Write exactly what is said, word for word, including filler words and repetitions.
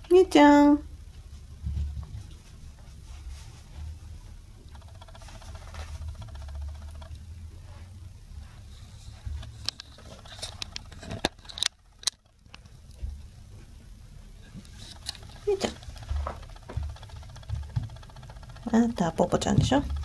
みーちゃん。みーちゃん。あなたはポポちゃんでしょ。